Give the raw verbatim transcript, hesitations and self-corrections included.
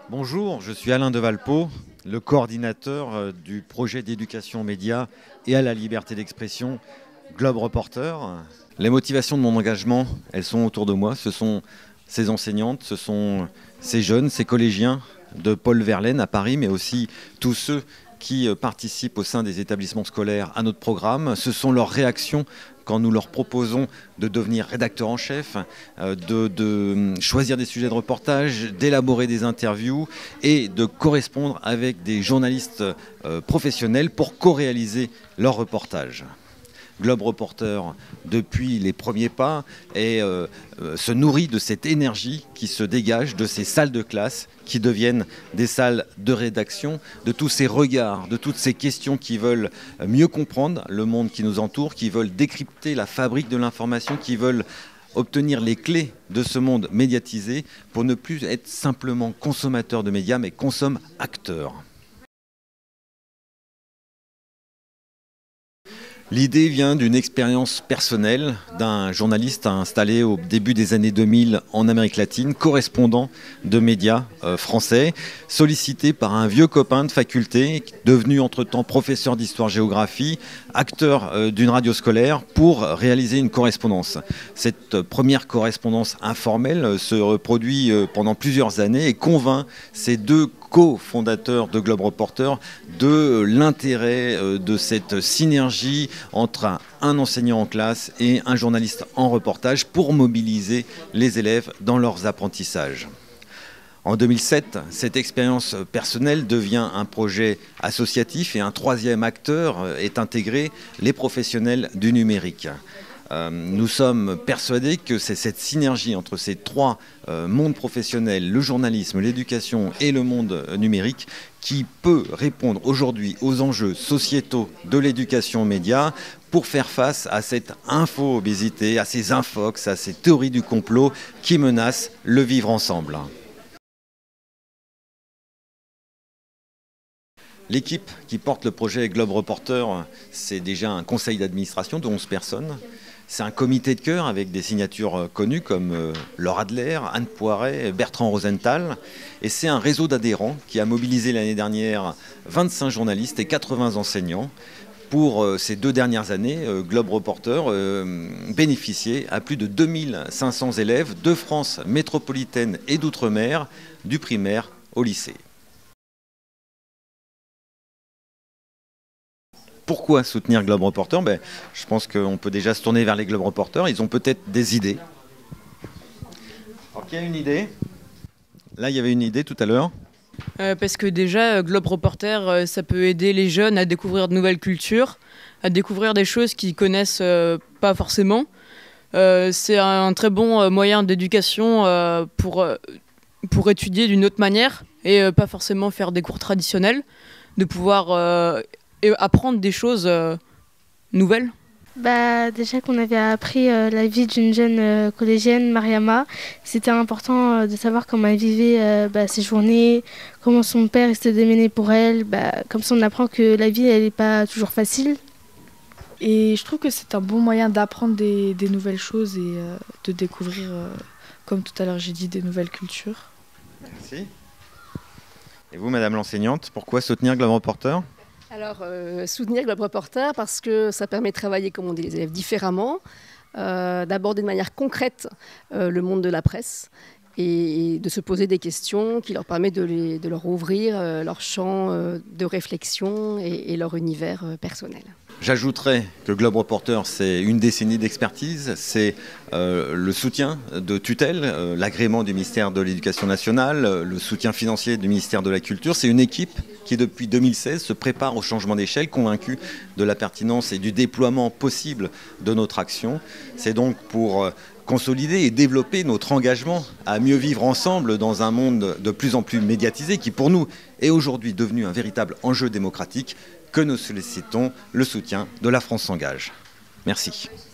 Bonjour, je suis Alain Devalpot, le coordinateur du projet d'éducation aux médias et à la liberté d'expression Globe Reporter. Les motivations de mon engagement, elles sont autour de moi. Ce sont ces enseignantes, ce sont ces jeunes, ces collégiens de Paul Verlaine à Paris, mais aussi tous ceux qui participent au sein des établissements scolaires à notre programme. Ce sont leurs réactions quand nous leur proposons de devenir rédacteur en chef, de, de choisir des sujets de reportage, d'élaborer des interviews et de correspondre avec des journalistes professionnels pour co-réaliser leurs reportages. Globe Reporter, depuis les premiers pas, et, euh, euh, se nourrit de cette énergie qui se dégage de ces salles de classe qui deviennent des salles de rédaction, de tous ces regards, de toutes ces questions qui veulent mieux comprendre le monde qui nous entoure, qui veulent décrypter la fabrique de l'information, qui veulent obtenir les clés de ce monde médiatisé pour ne plus être simplement consommateur de médias, mais consomme-acteur. L'idée vient d'une expérience personnelle d'un journaliste installé au début des années deux mille en Amérique latine, correspondant de médias euh, français, sollicité par un vieux copain de faculté, devenu entre-temps professeur d'histoire-géographie, acteur euh, d'une radio scolaire, pour réaliser une correspondance. Cette première correspondance informelle se reproduit euh, pendant plusieurs années et convainc ces deux co-fondateur de Globe Reporter de l'intérêt de cette synergie entre un enseignant en classe et un journaliste en reportage pour mobiliser les élèves dans leurs apprentissages. En deux mille sept, cette expérience personnelle devient un projet associatif et un troisième acteur est intégré, les professionnels du numérique. Euh, nous sommes persuadés que c'est cette synergie entre ces trois euh, mondes professionnels, le journalisme, l'éducation et le monde numérique, qui peut répondre aujourd'hui aux enjeux sociétaux de l'éducation aux médias pour faire face à cette info-obésité, à ces infox, à ces théories du complot qui menacent le vivre ensemble. L'équipe qui porte le projet Globe Reporter, c'est déjà un conseil d'administration de onze personnes. C'est un comité de cœur avec des signatures connues comme Laure Adler, Anne Poiret, Bertrand Rosenthal. Et c'est un réseau d'adhérents qui a mobilisé l'année dernière vingt-cinq journalistes et quatre-vingts enseignants. Pour ces deux dernières années, Globe Reporter bénéficiait à plus de deux mille cinq cents élèves de France métropolitaine et d'outre-mer, du primaire au lycée. Pourquoi soutenir Globe Reporter? ben, Je pense qu'on peut déjà se tourner vers les Globe Reporters. Ils ont peut-être des idées. Alors, qui a une idée? Là, il y avait une idée tout à l'heure. Euh, parce que déjà, Globe Reporter, ça peut aider les jeunes à découvrir de nouvelles cultures, à découvrir des choses qu'ils connaissent euh, pas forcément. Euh, c'est un très bon moyen d'éducation euh, pour, pour étudier d'une autre manière et euh, pas forcément faire des cours traditionnels, de pouvoir euh, et apprendre des choses euh, nouvelles. Bah, déjà qu'on avait appris euh, la vie d'une jeune euh, collégienne, Mariama, c'était important euh, de savoir comment elle vivait euh, bah, ses journées, comment son père s'était démené pour elle. Bah, comme ça on apprend que la vie elle n'est pas toujours facile. Et je trouve que c'est un bon moyen d'apprendre des, des nouvelles choses et euh, de découvrir, euh, comme tout à l'heure j'ai dit, des nouvelles cultures. Merci. Et vous, madame l'enseignante, pourquoi soutenir Globe Reporter? Alors, euh, soutenir Globe Reporter parce que ça permet de travailler, comme on dit, les élèves différemment, euh, d'aborder de manière concrète euh, le monde de la presse et de se poser des questions qui leur permettent de, les, de leur ouvrir euh, leur champ euh, de réflexion et, et leur univers euh, personnel. J'ajouterais que Globe Reporter, c'est une décennie d'expertise, c'est euh, le soutien de tutelle, euh, l'agrément du ministère de l'Éducation nationale, euh, le soutien financier du ministère de la Culture. C'est une équipe qui, depuis deux mille seize, se prépare au changement d'échelle, convaincue de la pertinence et du déploiement possible de notre action. C'est donc pour euh, consolider et développer notre engagement à mieux vivre ensemble dans un monde de plus en plus médiatisé, qui pour nous est aujourd'hui devenu un véritable enjeu démocratique, que nous sollicitons le soutien de La France s'engage. Merci.